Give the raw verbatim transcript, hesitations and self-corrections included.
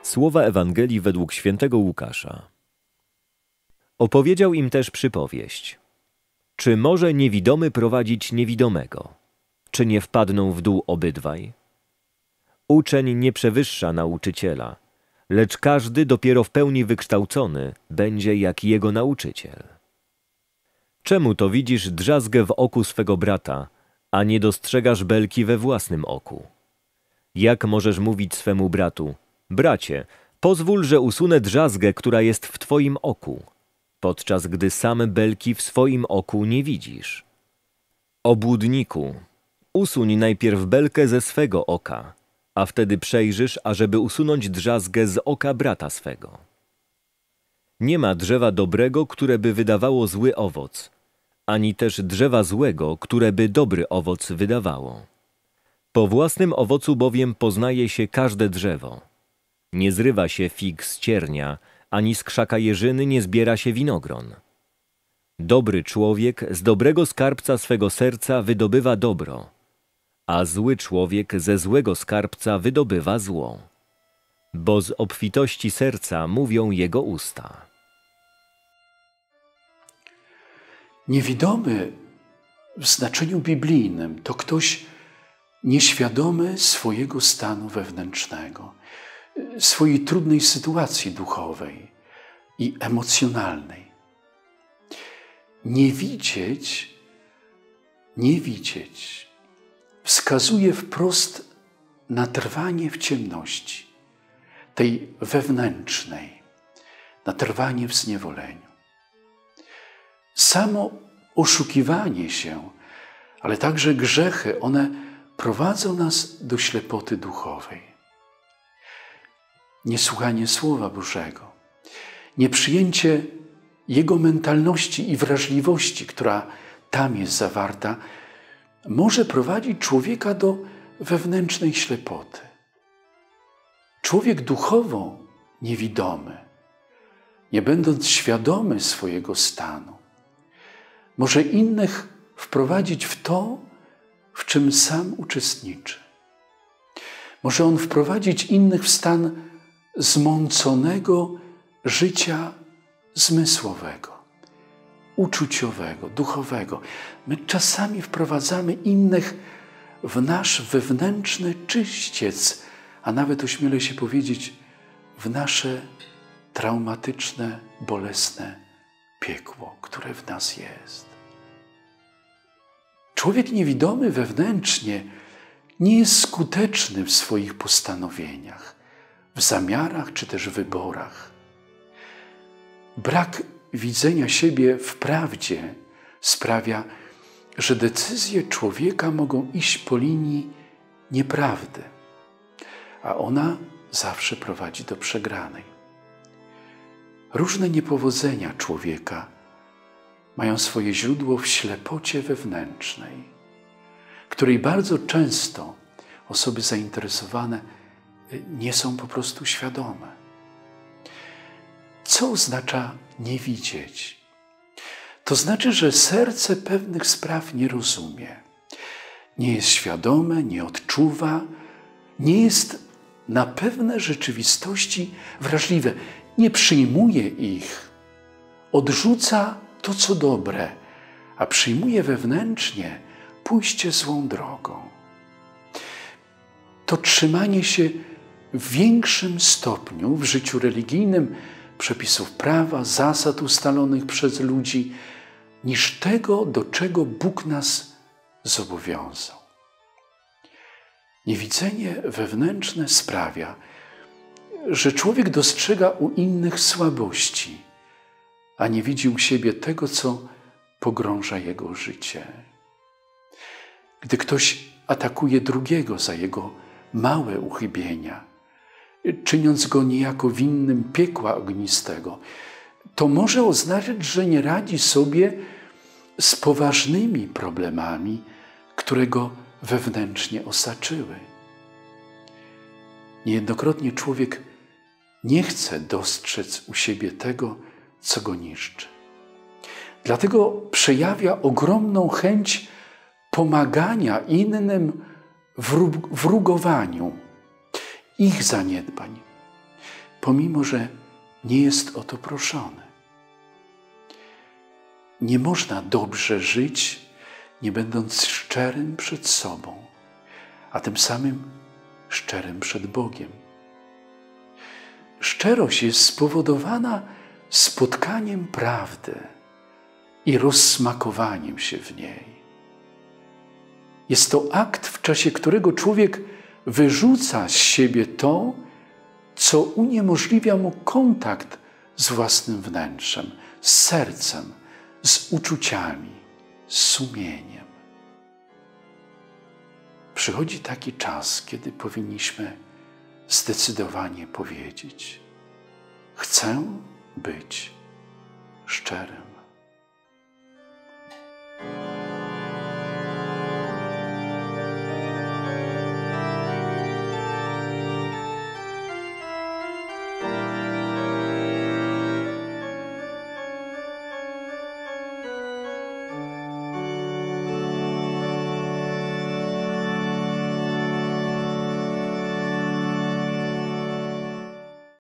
Słowa Ewangelii według świętego Łukasza. Opowiedział im też przypowieść. Czy może niewidomy prowadzić niewidomego? Czy nie wpadną w dół obydwaj? Uczeń nie przewyższa nauczyciela, lecz każdy dopiero w pełni wykształcony będzie jak jego nauczyciel. Czemu to widzisz drzazgę w oku swego brata, a nie dostrzegasz belki we własnym oku? Jak możesz mówić swemu bratu: bracie, pozwól, że usunę drzazgę, która jest w twoim oku, podczas gdy sam belki w swoim oku nie widzisz? Obłudniku, usuń najpierw belkę ze swego oka, a wtedy przejrzysz, ażeby usunąć drzazgę z oka brata swego. Nie ma drzewa dobrego, które by wydawało zły owoc, ani też drzewa złego, które by dobry owoc wydawało. Po własnym owocu bowiem poznaje się każde drzewo. Nie zrywa się fig z ciernia, ani z krzaka jeżyny nie zbiera się winogron. Dobry człowiek z dobrego skarbca swego serca wydobywa dobro, a zły człowiek ze złego skarbca wydobywa zło, bo z obfitości serca mówią jego usta. Niewidomy w znaczeniu biblijnym to ktoś nieświadomy swojego stanu wewnętrznego, swojej trudnej sytuacji duchowej i emocjonalnej. Nie widzieć, nie widzieć wskazuje wprost na trwanie w ciemności, tej wewnętrznej, na trwanie w zniewoleniu. Samo oszukiwanie się, ale także grzechy, one prowadzą nas do ślepoty duchowej. Niesłuchanie Słowa Bożego, nieprzyjęcie Jego mentalności i wrażliwości, która tam jest zawarta, może prowadzić człowieka do wewnętrznej ślepoty. Człowiek duchowo niewidomy, nie będąc świadomy swojego stanu, może innych wprowadzić w to, w czym sam uczestniczy. Może on wprowadzić innych w stan zmąconego życia zmysłowego, uczuciowego, duchowego. My czasami wprowadzamy innych w nasz wewnętrzny czyściec, a nawet ośmielę się powiedzieć, w nasze traumatyczne, bolesne piekło, które w nas jest. Człowiek niewidomy wewnętrznie nie jest skuteczny w swoich postanowieniach, w zamiarach czy też wyborach. Brak widzenia siebie w prawdzie sprawia, że decyzje człowieka mogą iść po linii nieprawdy, a ona zawsze prowadzi do przegranej. Różne niepowodzenia człowieka mają swoje źródło w ślepocie wewnętrznej, której bardzo często osoby zainteresowane nie są po prostu świadome. Co oznacza nie widzieć? To znaczy, że serce pewnych spraw nie rozumie, nie jest świadome, nie odczuwa, nie jest na pewne rzeczywistości wrażliwe, nie przyjmuje ich, odrzuca to, co dobre, a przyjmuje wewnętrznie pójście złą drogą. To trzymanie się w większym stopniu w życiu religijnym przepisów prawa, zasad ustalonych przez ludzi, niż tego, do czego Bóg nas zobowiązał. Niewidzenie wewnętrzne sprawia, że człowiek dostrzega u innych słabości, a nie widzi u siebie tego, co pogrąża jego życie. Gdy ktoś atakuje drugiego za jego małe uchybienia, czyniąc go niejako winnym piekła ognistego, to może oznaczać, że nie radzi sobie z poważnymi problemami, które go wewnętrznie osaczyły. Niejednokrotnie człowiek nie chce dostrzec u siebie tego, co go niszczy. Dlatego przejawia ogromną chęć pomagania innym w rugowaniu ich zaniedbań. pomimo że nie jest o to proszony. Nie można dobrze żyć, nie będąc szczerym przed sobą, a tym samym szczerym przed Bogiem. Szczerość jest spowodowana spotkaniem prawdy i rozsmakowaniem się w niej. Jest to akt, w czasie którego człowiek wyrzuca z siebie to, co uniemożliwia mu kontakt z własnym wnętrzem, z sercem, z uczuciami, z sumieniem. Przychodzi taki czas, kiedy powinniśmy zdecydowanie powiedzieć: chcę być szczerym.